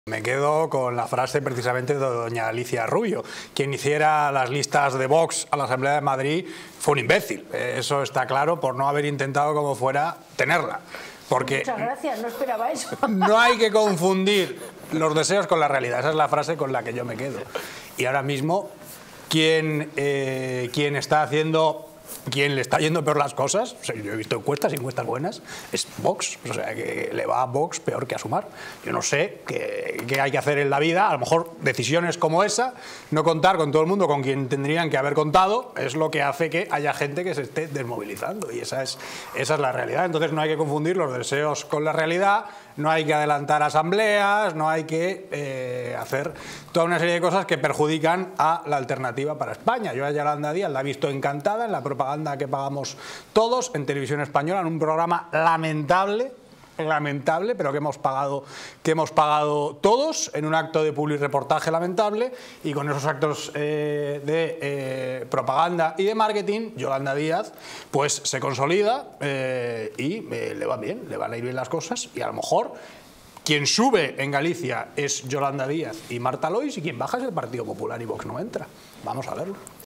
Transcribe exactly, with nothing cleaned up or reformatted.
Me quedo con la frase precisamente de doña Alicia Rubio. Quien hiciera las listas de Vox a la Asamblea de Madrid fue un imbécil. Eso está claro, por no haber intentado como fuera tenerla. Porque Muchas gracias, no esperaba eso. No hay que confundir los deseos con la realidad. Esa es la frase con la que yo me quedo. Y ahora mismo, ¿quién, eh, quién está haciendo... ¿Quién le está yendo peor las cosas? O sea, yo he visto encuestas y encuestas buenas, es Vox, o sea, que le va a Vox peor que a Sumar. Yo no sé qué, qué hay que hacer en la vida, a lo mejor decisiones como esa, no contar con todo el mundo con quien tendrían que haber contado, es lo que hace que haya gente que se esté desmovilizando, y esa es, esa es la realidad. Entonces no hay que confundir los deseos con la realidad, no hay que adelantar asambleas, no hay que eh, hacer toda una serie de cosas que perjudican a la alternativa para España. Yo a Yolanda Díaz la he visto encantada en la propaganda que pagamos todos en Televisión Española, en un programa lamentable, lamentable, pero que hemos pagado, que hemos pagado todos, en un acto de publireportaje lamentable, y con esos actos eh, de eh, propaganda y de marketing, Yolanda Díaz pues se consolida eh, y eh, le va bien, le van a ir bien las cosas, y a lo mejor quien sube en Galicia es Yolanda Díaz y Marta Lois, y quien baja es el Partido Popular y Vox no entra. Vamos a verlo.